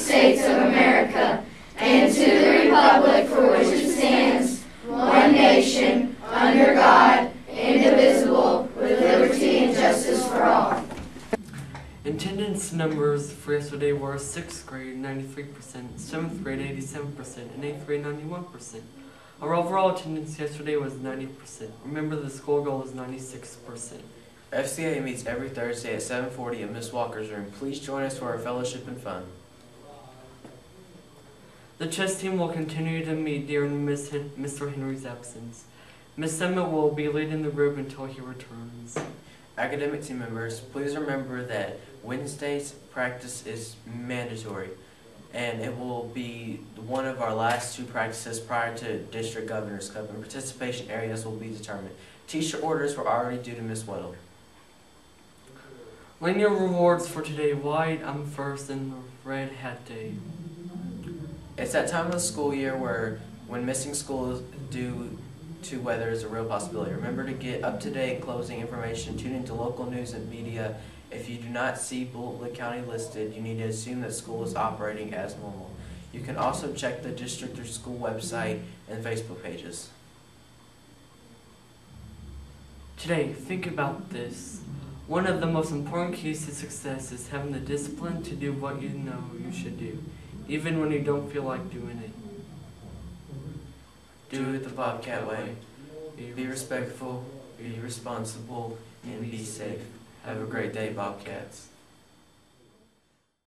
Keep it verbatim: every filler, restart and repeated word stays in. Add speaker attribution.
Speaker 1: States of America, and to the republic for which it stands, one nation, under God, indivisible, with liberty and justice for all.
Speaker 2: Attendance numbers for yesterday were sixth grade ninety-three percent, seventh grade eighty-seven percent, and eighth grade ninety-one percent. Our overall attendance yesterday was ninety percent. Remember, the school goal is ninety-six percent.
Speaker 3: F C A meets every Thursday at seven forty in Miss Walker's room. Please join us for our fellowship and fun.
Speaker 2: The chess team will continue to meet during Miss Hen Mister Henry's absence. Miss Emmett will be leading the group until he returns.
Speaker 3: Academic team members, please remember that Wednesday's practice is mandatory, and it will be one of our last two practices prior to District Governor's Cup, and participation areas will be determined. T-shirt orders were already due to Miss Weddle.
Speaker 2: Linear rewards for today: white, I'm first, and the red hat day.
Speaker 3: It's that time of the school year where when missing school due to weather is a real possibility. Remember to get up-to-date closing information, tune into local news and media. If you do not see Bullitt County listed, you need to assume that school is operating as normal. You can also check the district or school website and Facebook pages.
Speaker 2: Today, think about this. One of the most important keys to success is having the discipline to do what you know you should do, even when you don't feel like doing it.
Speaker 3: Do it the Bobcat way. Be respectful, be responsible, and be safe. Have a great day, Bobcats.